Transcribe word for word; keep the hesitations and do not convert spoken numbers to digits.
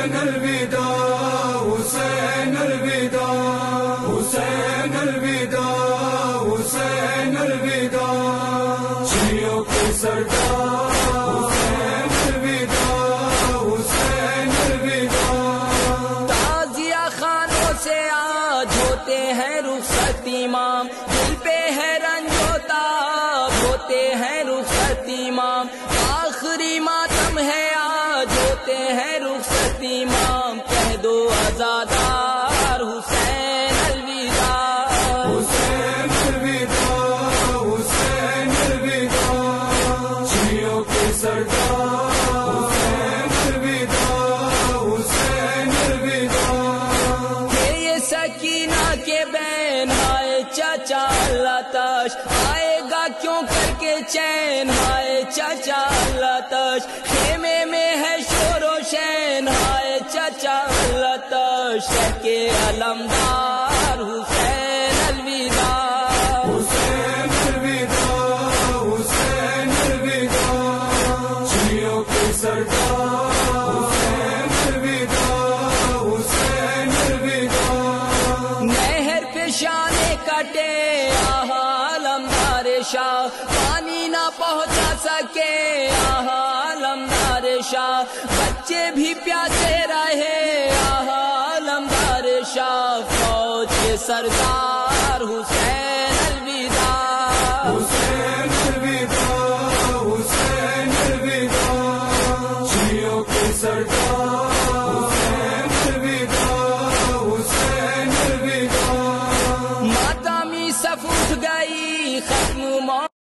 حسین الوداع حسین الوداع حسین الوداع حسین الوداع شیعوں کے سردار حسین الوداع حسین الوداع تعزیہ خانوں سے آج ہوتے ہیں رخصت امام، دل پہ ہے رنج و تاب ہوتے ہیں رخصت امام، آخری ماتم ہے آج ہوتے ہیں رخصت امام، کہہ دو آزادار حسین الوداع حسین الوداع حسین الوداع شیعوں کے سردار حسین الوداع حسین الوداع کہ یہ سکینہ کے بین ہائے چچا اللہ تش آئے گا کیوں کر کے چین ہائے چچا اللہ تش، خیمے میں ہے شور و شین ہائے چچا اللہ تش، شہ کے علمدار حسین الوداع حسین الوداع حسین الوداع شیعوں کے سردار حسین الوداع حسین الوداع نہر پہ شانے کٹے آہا علمدار شاہ، پانی نہ پہنچا سکے آہا علمدار شاہ، بچے بھی پیاسے رہے آہا علمدار شاہ، فوج کے سردار